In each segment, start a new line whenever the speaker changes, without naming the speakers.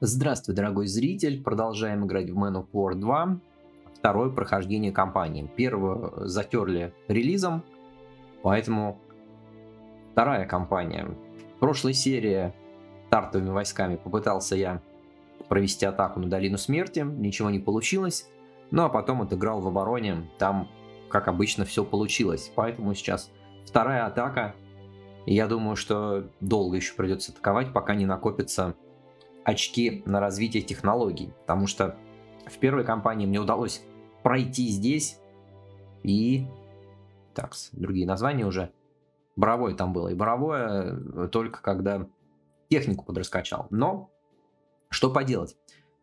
Здравствуй, дорогой зритель. Продолжаем играть в Man of War 2. Второе прохождение кампании. Первую затерли релизом, поэтому вторая кампания. В прошлой серии стартовыми войсками попытался я провести атаку на Долину Смерти. Ничего не получилось. Ну а потом отыграл в обороне. Там, как обычно, все получилось. Поэтому сейчас вторая атака. И я думаю, что долго еще придется атаковать, пока не накопится очки на развитие технологий, потому что в первой кампании мне удалось пройти здесь и... Так, другие названия уже. Боровое там было, и боровое только когда технику подраскачал. Но что поделать?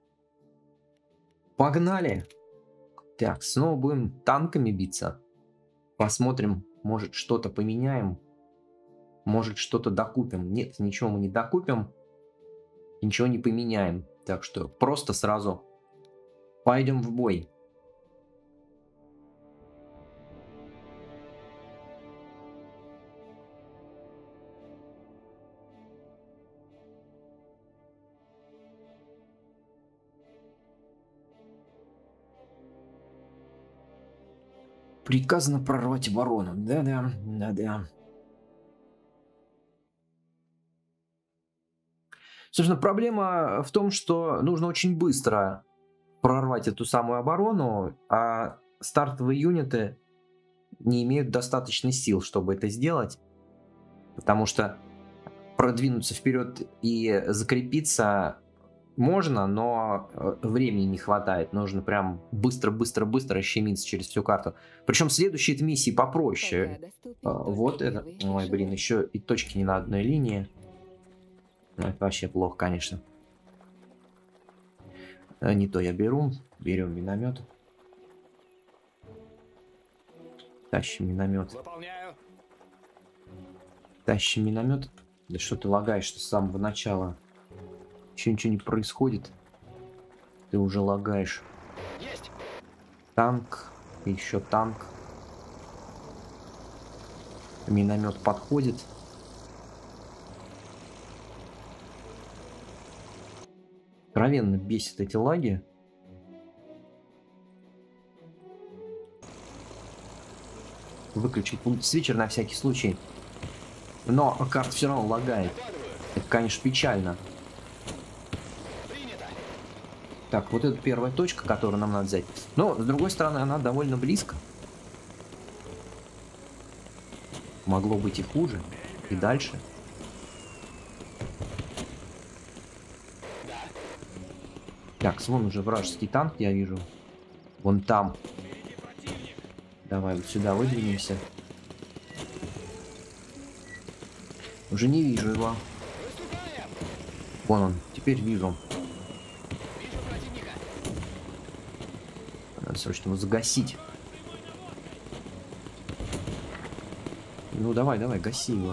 Погнали! Так, снова будем танками биться. Посмотрим, может что-то поменяем, может что-то докупим. Нет, ничего мы не докупим. Ничего не поменяем. Так что просто сразу пойдем в бой. Приказано прорвать оборону. Да-да, да-да. Собственно, проблема в том, что нужно очень быстро прорвать эту самую оборону, а стартовые юниты не имеют достаточной сил, чтобы это сделать, потому что продвинуться вперед и закрепиться можно, но времени не хватает. Нужно прям быстро щемиться через всю карту. Причем следующие миссии попроще. Вот это. Ой, блин, еще и точки не на одной линии. Это вообще плохо, конечно. Не то я беру. Берем миномет. Тащим миномет. Тащим миномет. Да что ты лагаешь-то с самого начала? Еще ничего не происходит. Ты уже лагаешь. Есть. Танк. Еще танк. Миномет подходит. Откровенно бесит эти лаги. Выключить свитчер на всякий случай. Но карта все равно лагает. Это, конечно, печально. Так, вот это первая точка, которую нам надо взять. Но, с другой стороны, она довольно близко. Могло быть и хуже. И дальше. Так, вон уже вражеский танк, я вижу. Вон там. Давай вот сюда выдвинемся. Уже не вижу его. Вон он, теперь вижу. Надо срочно его загасить. Ну давай, гаси его.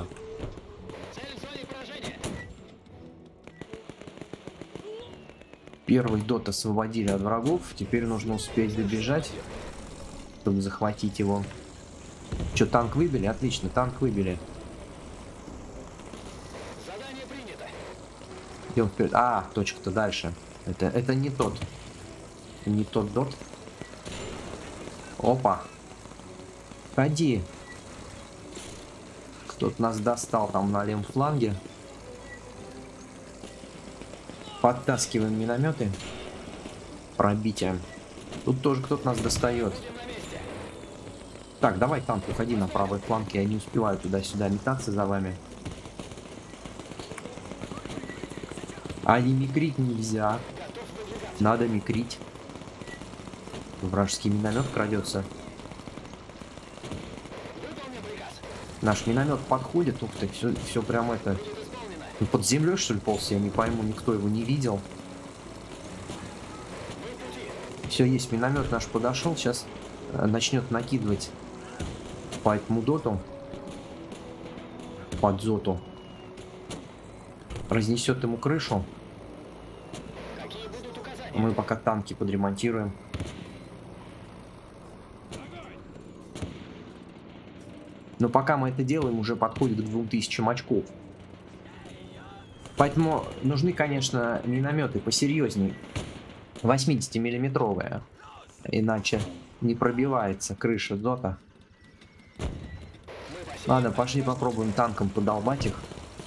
Первый дот освободили от врагов. Теперь нужно успеть добежать, чтобы захватить его. Что, танк выбили? Отлично, танк выбили. Задание принято. Идем вперед. А, точка-то дальше. Это не тот. Не тот дот. Опа. Ходи. Кто-то нас достал там на левом фланге. Подтаскиваем минометы. Пробитие. Тут тоже кто-то нас достает. Так, давай, танк, уходи на правый фланг. Я не успеваю туда-сюда метаться за вами. А не микрить нельзя. Надо микрить. Вражеский миномет крадется. Наш миномет подходит. Ух ты, все прям это... Ну, под землей, что ли, полз? Я не пойму, никто его не видел. Все, есть миномет наш подошел. Сейчас начнет накидывать по этому доту. Под зоту. Разнесет ему крышу. Мы пока танки подремонтируем. Но пока мы это делаем, уже подходит к 2000 очков. Поэтому нужны, конечно, минометы посерьезней. 80-миллиметровые. Иначе не пробивается крыша дота. Ладно, пошли попробуем танком подолбать их.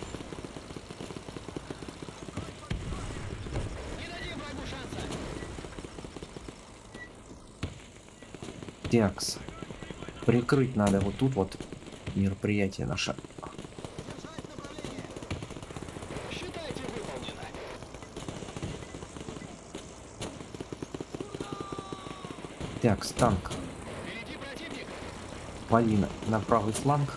Текс. Прикрыть надо вот тут вот мероприятие наше. Текс, танк. Вали на правый фланг.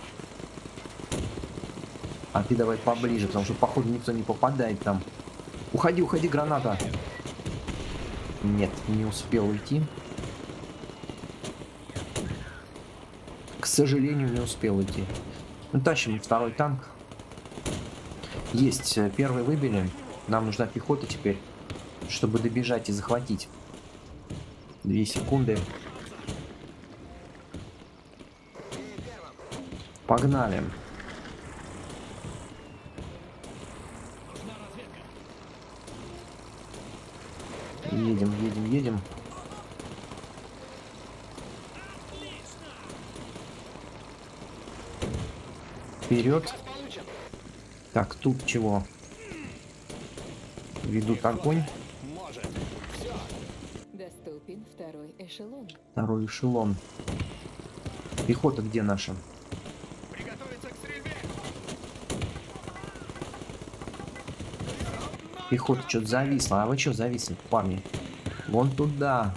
А ты давай поближе, потому что, походу, никто не попадает там. Уходи, уходи, граната. Нет, не успел уйти. К сожалению, не успел уйти. Ну, тащим второй танк. Есть, первый выбили. Нам нужна пехота теперь, чтобы добежать и захватить. 2 секунды. Погнали. Едем, едем, едем. Вперед. Так, тут чего? Ведут огонь.
Доступен второй эшелон.
Второй эшелон. Пехота где наша? Пехота что-то зависла. А вы что зависли, парни? Вон туда.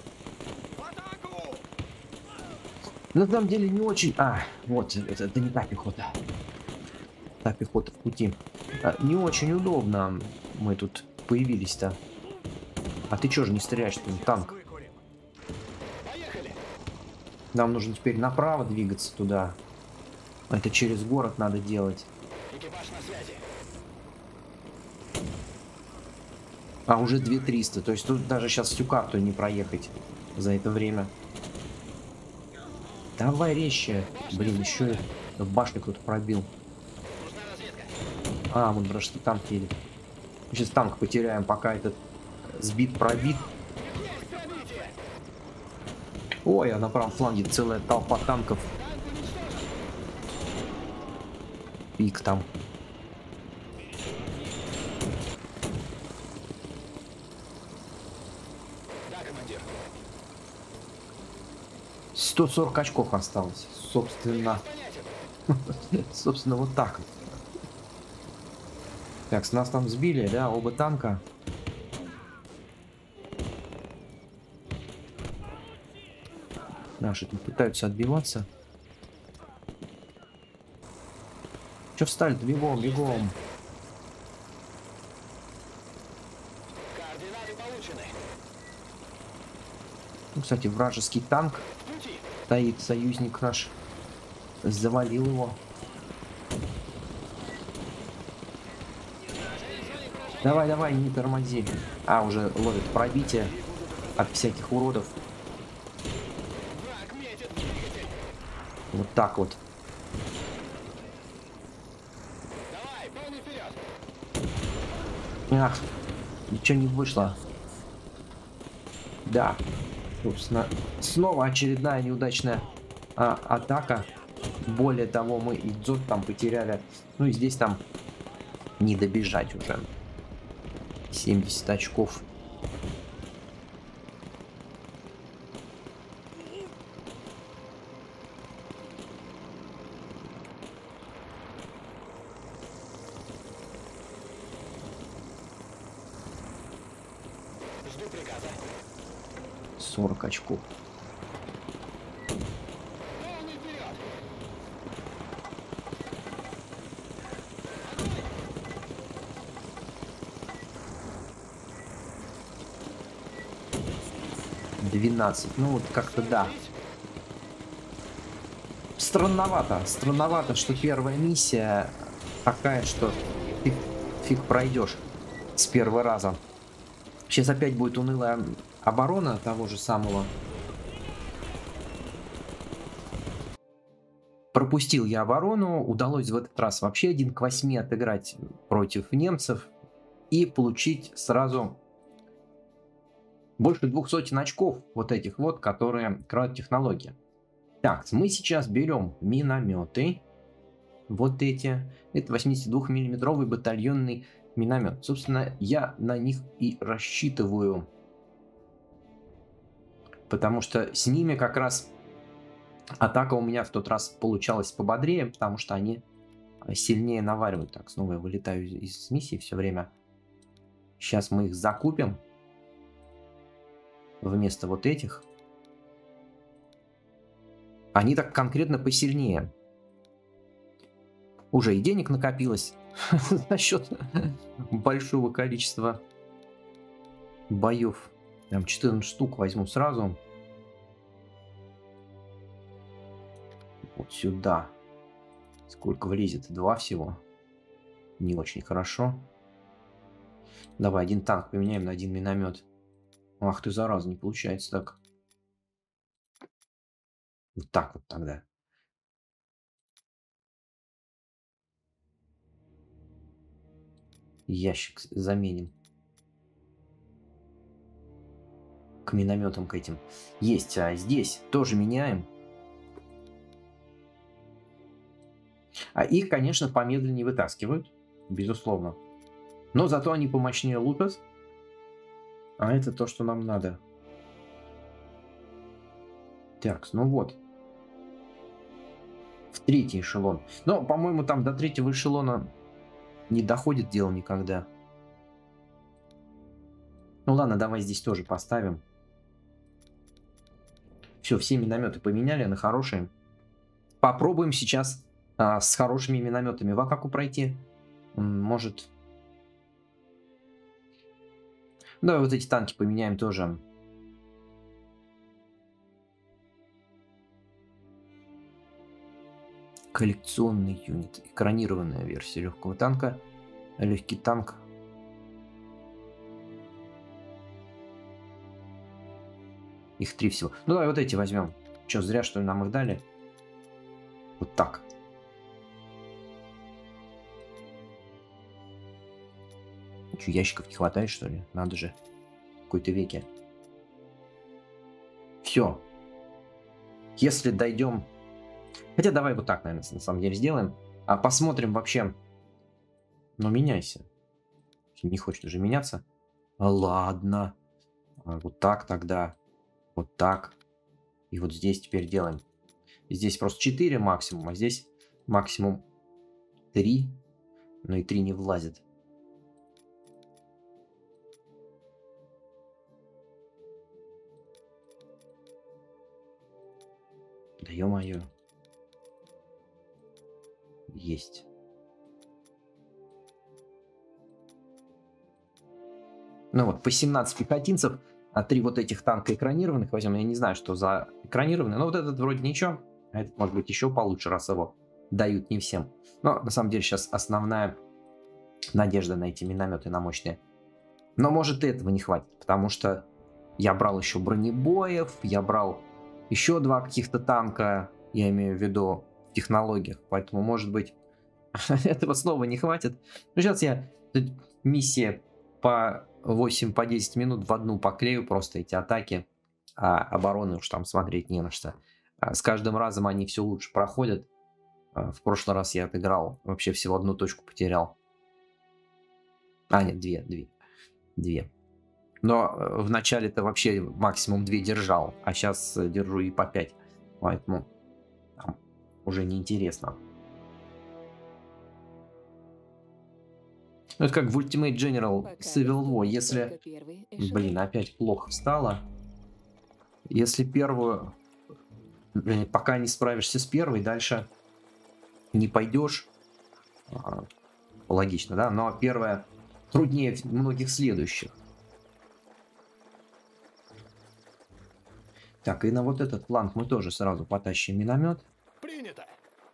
На самом деле не очень... А, вот, это не та пехота. Та пехота в пути. Не очень удобно мы тут появились-то. А ты чё же не стреляешь, там танк? Нам нужно теперь направо двигаться туда. Это через город надо делать. А уже 2300. То есть тут даже сейчас всю карту не проехать за это время. Давай резче. Блин, еще и башню кто-то пробил. А, вон вражеский танк едет. Мы сейчас танк потеряем, пока этот сбит-пробит. Ой, а на правом фланге целая толпа танков. Пик там.
Да, командир.
140 очков осталось. Собственно. Собственно, вот так. Так, с нас там сбили, да, оба танка. Наши тут пытаются отбиваться. Че встали-то? Бегом, бегом.
Координаты получены.
Ну, кстати, вражеский танк стоит, союзник наш. Завалил его. Давай, давай, не тормози. А, уже ловит пробитие от всяких уродов. Вот так вот.
Давай, полный вперед.
Ах, ничего не вышло. Да. Собственно, снова очередная неудачная атака. Более того, мы и дзот там потеряли. Ну и здесь там не добежать уже. 70 очков.
Жду приказа.
40 очков.
Полный вперед.
12. Ну вот как-то да. Странновато. Странновато, что первая миссия такая, что фиг пройдешь с первого раза. Сейчас опять будет унылая оборона того же самого. Пропустил я оборону. Удалось в этот раз вообще 1 к 8 отыграть против немцев. и получить сразу больше 200 очков вот этих вот, которые крадут технологии. Так, мы сейчас берем минометы. Вот эти. Это 82-миллиметровый батальонный миномет. Собственно, я на них и рассчитываю. Потому что с ними как раз атака у меня в тот раз получалась пободрее, потому что они сильнее наваривают. Так, снова я вылетаю из миссии все время. Сейчас мы их закупим. Вместо вот этих. Они так конкретно посильнее. Уже и денег накопилось за счет большого количества боев. Прям 14 штук возьму сразу. Вот сюда. Сколько влезет? 2 всего. Не очень хорошо. Давай один танк поменяем на один миномет. Ах ты, зараза, не получается так. Вот так вот тогда. Ящик заменим. К минометам, к этим. Есть, а здесь тоже меняем. А их, конечно, помедленнее вытаскивают. Безусловно. Но зато они помощнее лупят. А это то, что нам надо. Так, ну вот. В третий эшелон. Но, по-моему, там до третьего эшелона не доходит дело никогда. Ну ладно, давай здесь тоже поставим. Все, все минометы поменяли на хорошие. Попробуем сейчас с хорошими минометами в атаку пройти. Может... Давай вот эти танки поменяем тоже. Коллекционный юнит. Экранированная версия легкого танка. Легкий танк. Их 3 всего. Ну давай вот эти возьмем. Че, зря что ли нам их дали? Вот так. Че, ящиков не хватает, что ли? Надо же. В какой-то веке. Все. Если дойдем... Хотя давай вот так, наверное, на самом деле сделаем. А посмотрим вообще. Ну, меняйся. Не хочет уже меняться. Ладно. Вот так тогда. Вот так. И вот здесь теперь делаем. Здесь просто 4 максимум, а здесь максимум 3. Но и 3 не влазит. Да ё-моё. Есть. Ну вот, по 17 пехотинцев, а 3 вот этих танка экранированных возьмем. Я не знаю, что за экранированный, но вот этот вроде ничего. А этот может быть еще получше, раз его дают не всем. Но на самом деле сейчас основная надежда на эти минометы, на мощные. Но может и этого не хватит, потому что я брал еще бронебоев, я брал еще 2 каких-то танка, я имею в виду в технологиях, поэтому может быть этого снова не хватит. Но сейчас я миссии по 8-10 по 10 минут в одну поклею просто эти атаки, а обороны уж там смотреть не на что. С каждым разом они все лучше проходят. В прошлый раз я отыграл, вообще всего одну точку потерял. А, нет, две. Но в начале-то вообще максимум 2 держал, а сейчас держу и по 5. Поэтому уже неинтересно. Ну, это как в Ultimate General Civil War. Если... Блин, опять плохо стало. Если первую... Блин, пока не справишься с первой, дальше не пойдешь. Логично, да? Но первая труднее многих следующих. Так, и на вот этот фланг мы тоже сразу потащим миномет.
Принято.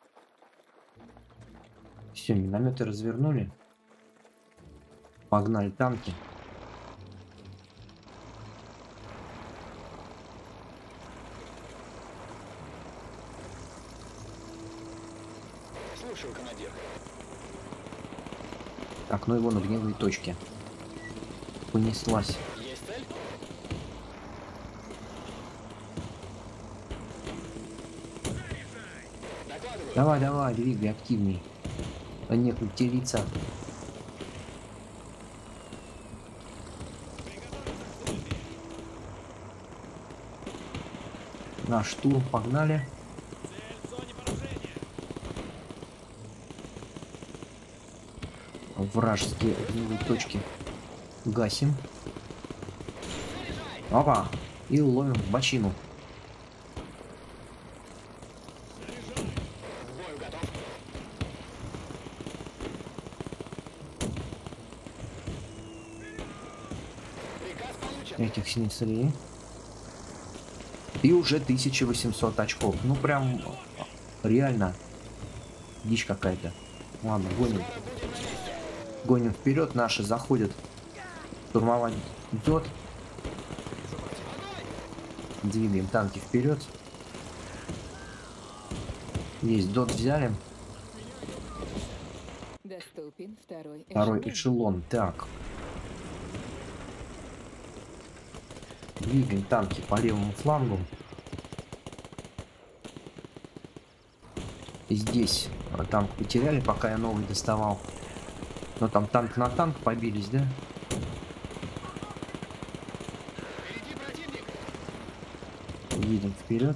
Все, минометы развернули. Погнали танки.
Слушаю, командир.
Так, ну его на огневые точки. Понеслась.
Есть цель? Докладываю.
Давай, давай, двигай активней. А нет, материться. На штурм, погнали. Вражеские огневые точки гасим. Опа! И ловим в бочину.
К бою готов. Приказ получен.
Этих снесли. И уже 1800 очков. Ну прям реально дичь какая-то. Ладно, гоним. Гоним вперед. Наши заходят. Штурмовать идет. Двигаем танки вперед. Есть, дот взяли.
Доступен второй
Второй
эшелон.
эшелон. Так. Двигаем танки по левому флангу. Здесь танк потеряли, пока я новый доставал. Но там танк на танк побились, да?
Впереди противник.
Едем вперед.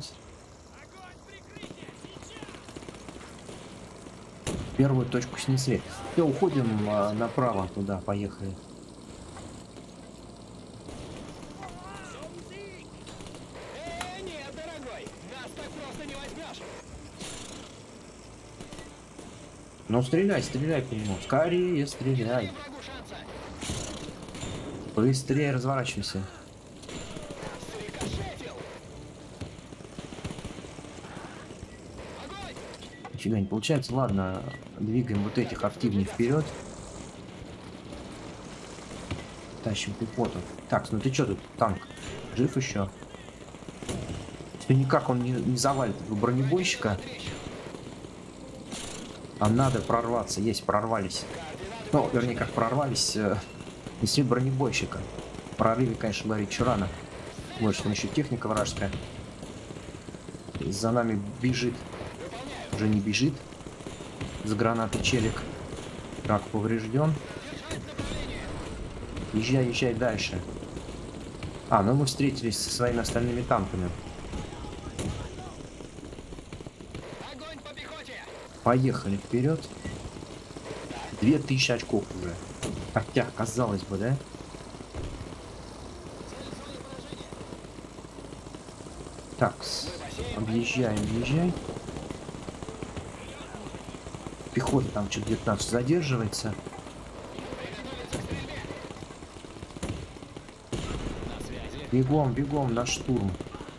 Первую точку снесли. Все, уходим направо туда, поехали.
Нет, дорогой, нас так просто не возьмешь.
Ну стреляй, стреляй по нему. Скорее стреляй.
Не могу шанса.
Быстрее разворачивайся.
Срикошетил. Огонь!
Нифига не получается. Ладно, двигаем вот этих активнее вперед. Тащим пехоту. Так, ну ты что тут, танк? Жив еще? Все никак он не завалит этого бронебойщика. А надо прорваться. Есть, прорвались. Ну, вернее, как прорвались. Несли бронебойщика. В прорыве, конечно, говорить еще рано. Вот, что еще техника вражеская. За нами бежит. Уже не бежит. С гранаты челик. Трак поврежден. Езжай, езжай дальше. А, ну мы встретились со своими остальными танками.
Огонь по пехоте!
Поехали вперед. 2000 очков уже. Хотя, казалось бы, да? Так, объезжаем, объезжай. Пехота там что-то 19 задерживается. Бегом, бегом на штурм.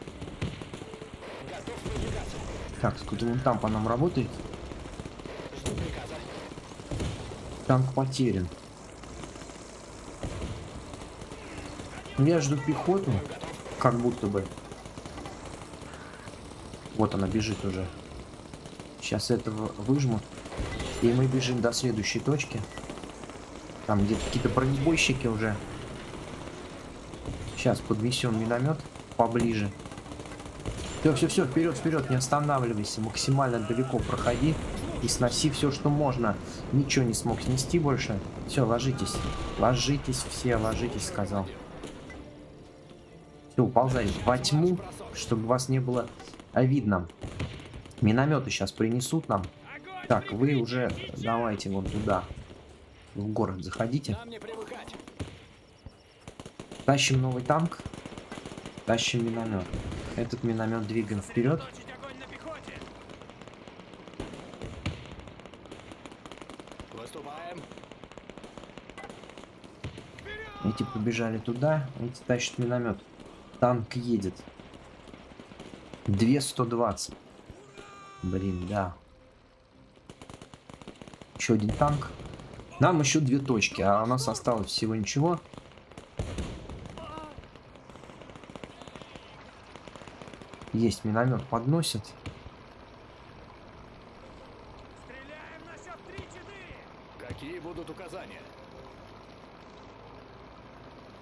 Так, сколько вон там по нам работает.
Жду приказа.
Танк потерян. Ну, я жду пехоту, как будто бы. Вот она бежит уже. Сейчас этого выжмут. И мы бежим до следующей точки. Там где-то какие-то бронебойщики уже. Сейчас поднесем миномет поближе. Все, все, все, вперед, вперед, не останавливайся. Максимально далеко проходи и сноси все, что можно. Ничего не смог снести больше. Все, ложитесь. Ложитесь все, ложитесь, сказал. Все, уползай во тьму, чтобы вас не было видно. Минометы сейчас принесут нам. Так, вы уже давайте вон туда. В город заходите.
Нам не привыкать.
Тащим новый танк. Тащим миномет. Этот миномет двигаем вперед.
Выступаем.
Эти побежали туда, эти тащат миномет. Танк едет. 220. Блин, да. Еще один танк. Нам еще 2 точки, а у нас осталось всего ничего. Есть миномет, подносит.
Стреляем на счет 3-4. Какие будут указания?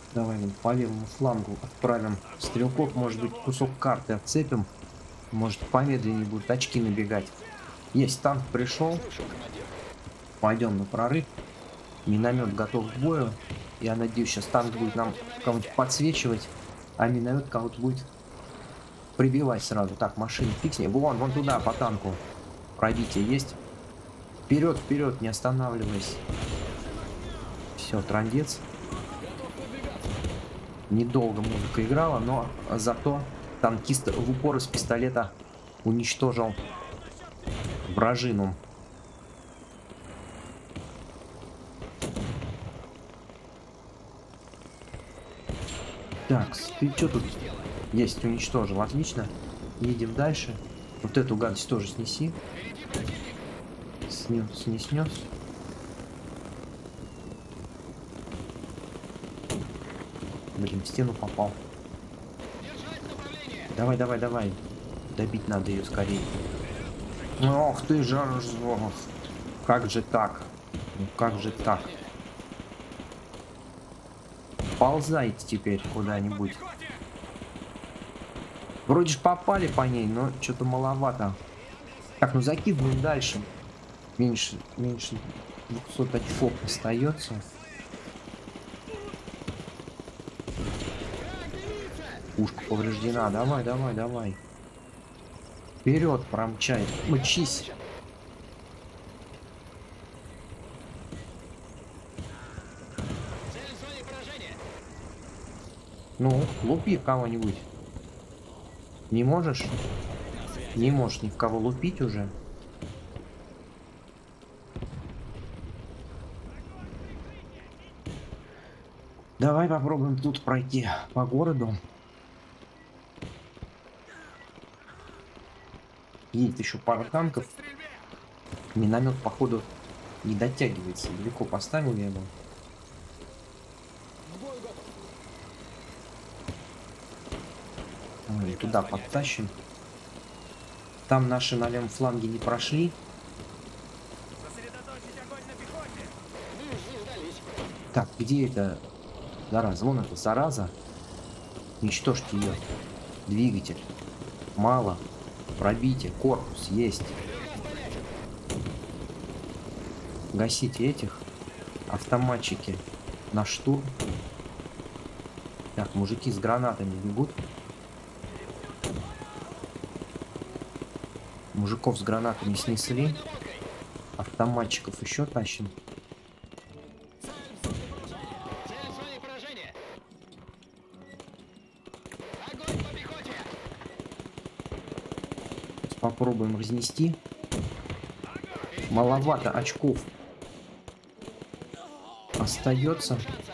Давай вон по левому флангу отправим стрелков. Может быть, кусок карты отцепим. Может, помедленнее будут очки набегать. Есть, танк пришел.
Слушаю, командир.
Пойдем на прорыв. Миномет готов к бою. Я надеюсь, сейчас танк будет нам кого-нибудь подсвечивать, а миномет кого-то будет прибивать сразу. Так, машины фиксни. Вон туда, по танку. Пробитие есть. Вперед, вперед, не останавливайся. Все, трындец.
Готов выдвигаться.
Недолго музыка играла, но зато танкист в упор из пистолета уничтожил вражину. Так, ты что тут? Есть, уничтожил, отлично. Едем дальше. Вот эту гадость тоже снеси. Снес, не снес. Блин, в стену попал.
Держать направление.
Давай, давай, давай. Добить надо ее скорее. Ох ты же. Ох, как же так? Ну как же так? Ползайте теперь куда-нибудь. Вроде ж попали по ней, но что-то маловато. Так, ну закидываем дальше. Меньше 200 очков остается. Пушка повреждена. Давай, давай, давай. Вперед, промчай. Мчись.
Цель в зоне поражения.
Ну, лупи кого-нибудь. Не можешь? Не можешь ни в кого лупить уже. Давай попробуем тут пройти по городу. Есть еще пара танков. Миномет, походу, не дотягивается. Далеко поставил я его.
В бою готов.
Ой, туда подтащим. Там наши на левом фланге не прошли.
Сдались.
Так, где это зараза? Вон эта зараза. Уничтожьте ее. Двигатель. Мало. Пробитие. Корпус есть. Гасите этих. Автоматчики на штурм. Так, мужики с гранатами бегут. Мужиков с гранатами снесли. Автоматчиков еще тащим.
Цель в зоне поражения. Огонь по пехоте.
Попробуем разнести. Маловато очков остается.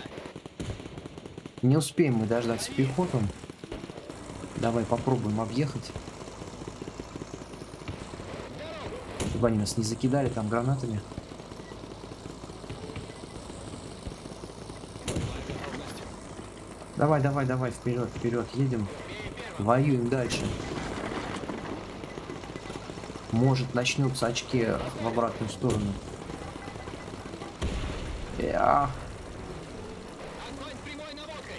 Не успеем мы дождаться пехоту. Давай попробуем объехать. Чтобы они нас не закидали там гранатами. Давай, давай, давай, вперед, вперед, едем. Воюем дальше. Может, начнутся очки в обратную сторону.
Огонь прямой наводкой.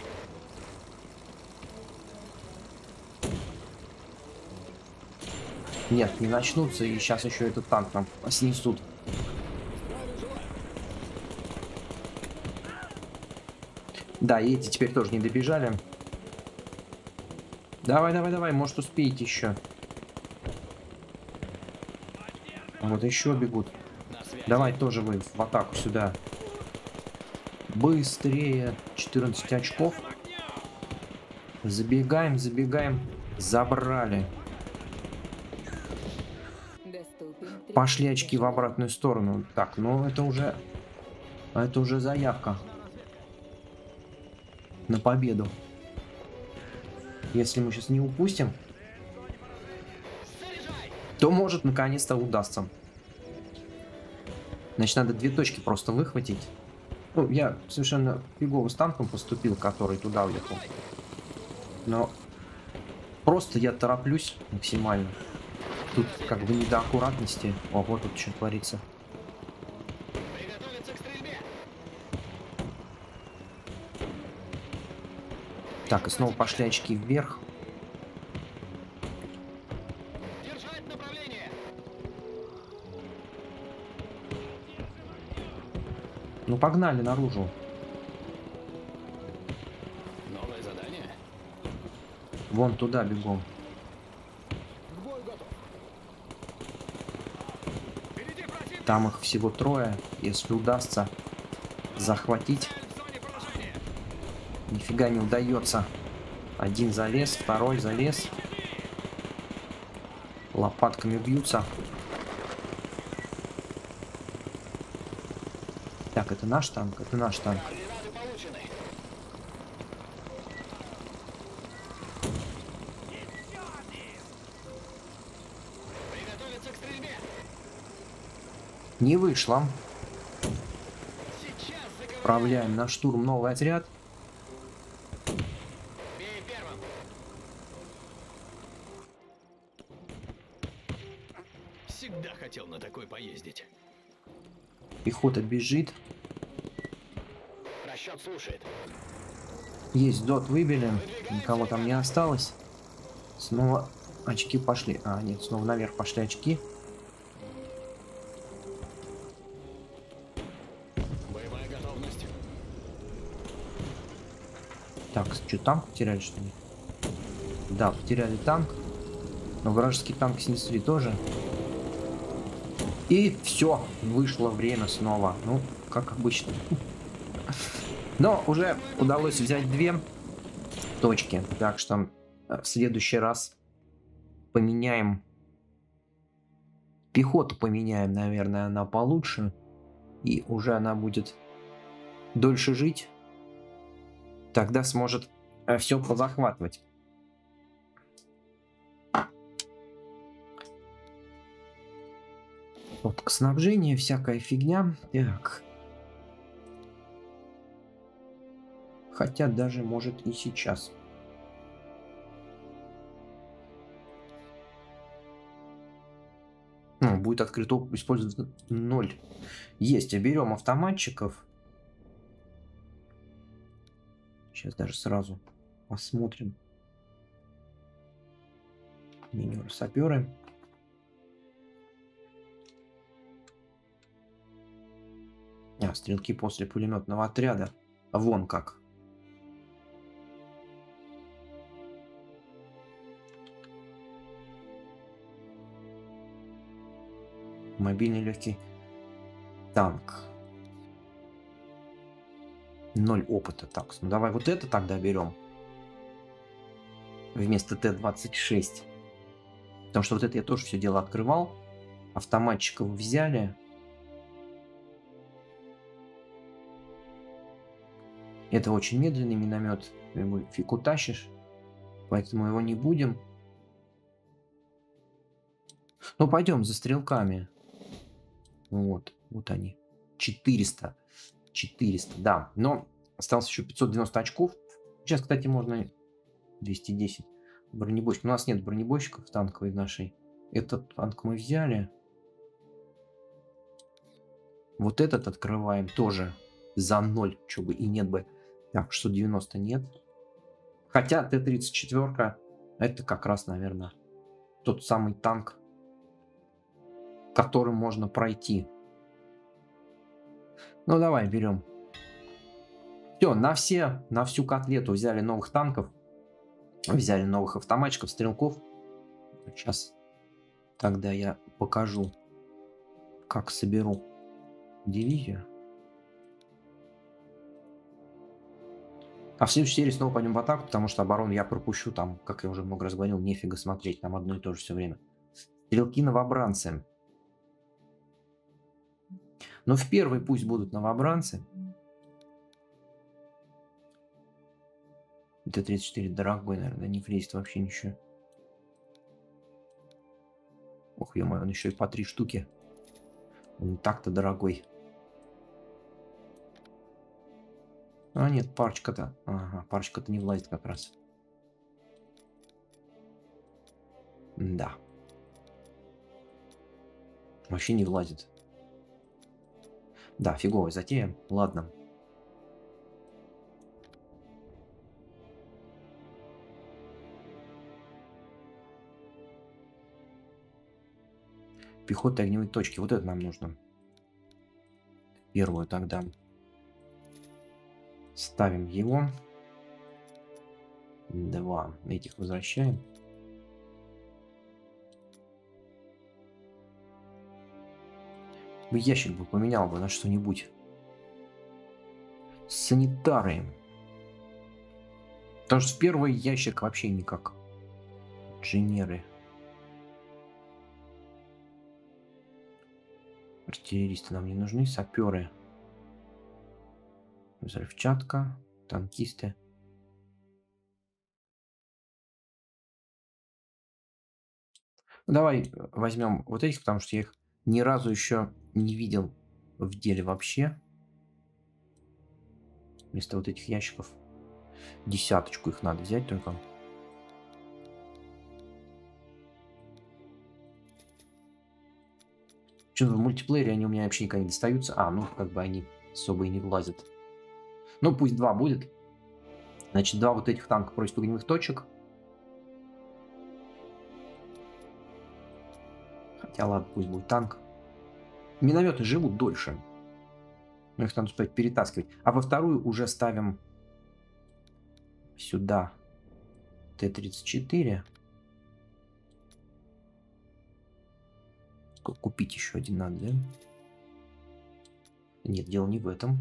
Нет, не начнутся, и сейчас еще этот танк нам снесут. Да, и эти теперь тоже не добежали. Давай, давай, давай, может успеете еще. Вот еще бегут.
На связи.
Давай тоже вы в атаку сюда. Быстрее. 14 очков. Забегаем, забегаем. Забрали.
Доступен.
Пошли очки в обратную сторону. Так, ну это уже заявка на победу. Если мы сейчас не упустим,
Заряжай.
то может наконец-то удастся. Значит, надо 2 точки просто выхватить. Ну, я совершенно фигово с танком поступил, который туда уехал. Но просто я тороплюсь максимально. Тут как бы не до аккуратности. Ого, тут что творится.
Приготовиться к стрельбе.
Так, и снова пошли очки вверх.
Держать направление.
Ну, погнали наружу.
Новое задание.
Вон туда бегом.
К бою готов. Впереди противник.
Там их всего трое. Если удастся захватить,
Цель в зоне поражения.
нифига не удается. Один залез, второй залез. Лопатками бьются. Так, это наш танк, это наш танк.
Координаты получены. Приготовиться к стрельбе.
Не вышло.
Сейчас заговорю.
Отправляем на штурм новый отряд.
Бей первым. Всегда хотел на такой поездить.
Пехота бежит.
Расчет слушает.
Есть дот, выбили. Никого там не осталось. Снова очки пошли. А, нет, снова наверх пошли очки.
Боевая готовность.
Так, что, танк потеряли, что ли? Да, потеряли танк. Но вражеский танк снесли тоже. И все, вышло время снова. Ну, как обычно. Но уже удалось взять 2 точки. Так что в следующий раз поменяем. Пехоту поменяем, наверное, на получше. И уже она будет дольше жить. Тогда сможет все позахватывать. Вот, снабжение, всякая фигня. Так. Хотя даже может и сейчас. Ну, будет открыто использовать 0. Есть, а берем автоматчиков. Сейчас даже сразу посмотрим. Минеры, саперы. А, стрелки после пулеметного отряда. Вон как. Мобильный легкий танк. 0 опыта. Так, ну давай вот это тогда берем. Вместо Т-26. Потому что вот это я тоже все дело открывал. Автоматчиков взяли. Это очень медленный миномет. Его фиг утащишь. Поэтому его не будем. Ну, пойдем за стрелками. Вот, вот они. 400. 400, да. Но осталось еще 590 очков. Сейчас, кстати, можно 210 бронебойщиков. У нас нет бронебойщиков танковой нашей. Этот танк мы взяли. Вот этот открываем тоже за 0. Что бы и нет бы. Так, 690 нет. Хотя Т-34 это как раз, наверное, тот самый танк, которым можно пройти. Ну, давай, берем. Все, на всю котлету взяли новых танков. Взяли новых автоматчиков, стрелков. Сейчас тогда я покажу, как соберу дивизию. А в следующей серии снова пойдем в атаку, потому что оборону я пропущу. Там, как я уже много раз говорил, нефига смотреть. Там одно и то же все время. Стрелки новобранцы. Но в первый пусть будут новобранцы. Т-34 дорогой, наверное, не влезет вообще ничего. Ох, ё-моё, он еще и по 3 штуки. Он и так-то дорогой. А нет, парочка-то. Ага, парочка-то не влазит как раз. Да. Вообще не влазит. Да, фиговая затея. Ладно. Пехота и огневые точки. Вот это нам нужно. Первую тогда. Ставим его. 2. Этих возвращаем. Ящик бы поменял бы на что-нибудь. Санитары. Потому что в первый ящик вообще никак. Инженеры. Артиллеристы нам не нужны. Саперы. Взрывчатка. Танкисты. Давай возьмем вот этих, потому что я их ни разу еще не видел в деле вообще. Вместо вот этих ящиков. 10 их надо взять только. Что-то в мультиплеере они у меня вообще никогда не достаются. А, ну как бы они особо и не влазят. Ну пусть 2 будет. Значит, 2 вот этих танка против огневых точек. Хотя ладно, пусть будет танк. Минометы живут дольше. Но их надо успеть перетаскивать. А во вторую уже ставим сюда Т-34. Купить еще один надо, да? Нет, дело не в этом.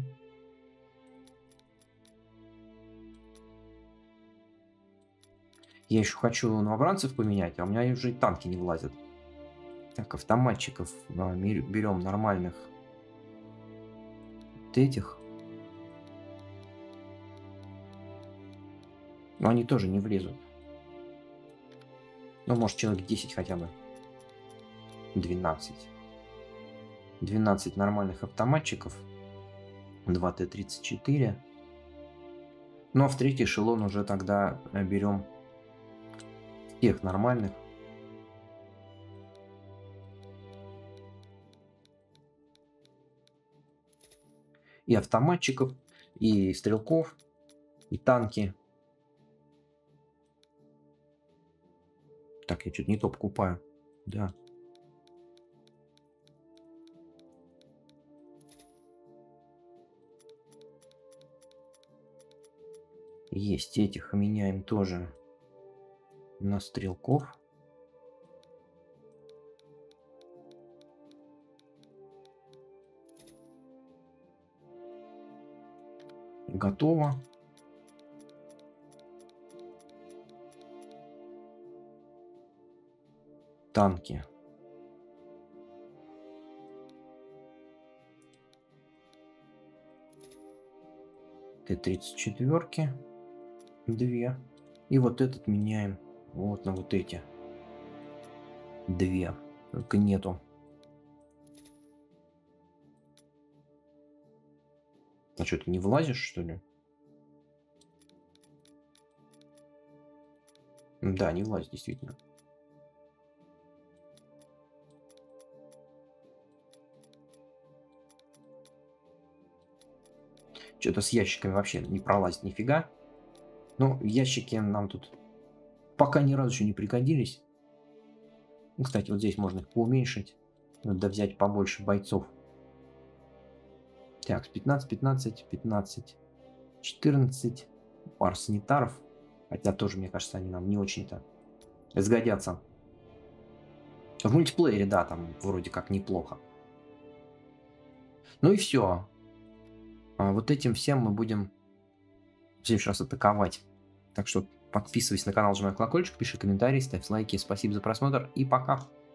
Я еще хочу новобранцев поменять, а у меня уже и танки не влазят. Так, автоматчиков берем нормальных. Вот этих. Но они тоже не влезут. Ну, может, человек 10 хотя бы. 12. 12 нормальных автоматчиков. 2 Т-34. Ну, а в третий эшелон уже тогда берем всех нормальных. И автоматчиков, и стрелков, и танки. Так, я что-то не то покупаю. Да. Есть, этих меняем тоже на стрелков. Готово. Танки. Т-34. 2. И вот этот меняем вот на вот эти. 2. Только нету. А что, ты не влазишь, что ли? Да, не влазит, действительно. Что-то с ящиками вообще не пролазит нифига. Ну, ящики нам тут пока ни разу еще не пригодились. Ну, кстати, вот здесь можно их поуменьшить. Надо взять побольше бойцов. Так, 15, 15, 15, 14. Пар санитаров. Хотя тоже, мне кажется, они нам не очень-то сгодятся. В мультиплеере, да, там вроде как неплохо. Ну и все. Вот этим всем мы будем в следующий раз атаковать. Так что подписывайся на канал, нажимай колокольчик, пиши комментарии, ставь лайки. Спасибо за просмотр и пока.